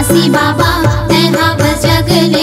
मुरघासी बाबा तेहा जगले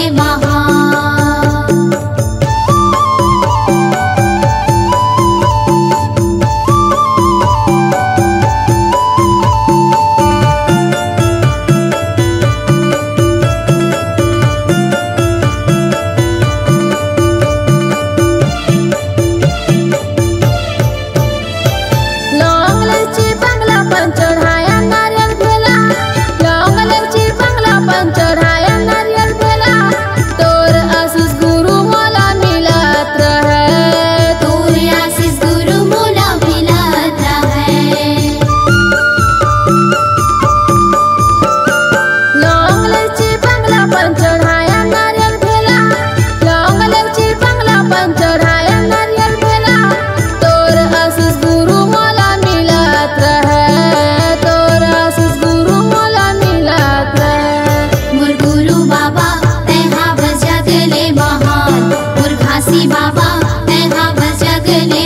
बाबा तेहा जगले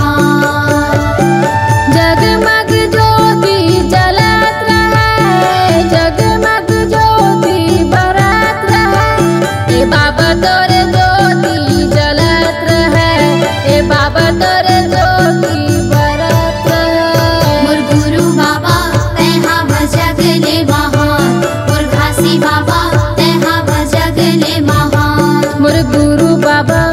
जगमग ज्योति जलत रहे, जगमग ज्योति बरत रहे। ए बाबा तोरे ज्योति जलत रहे, ए बाबा तोरे ज्योति बरत रहे। मोर गुरु बाबा तेहा जगले मुरघासी बाबा तेहा जगले मोर गुरु बाबा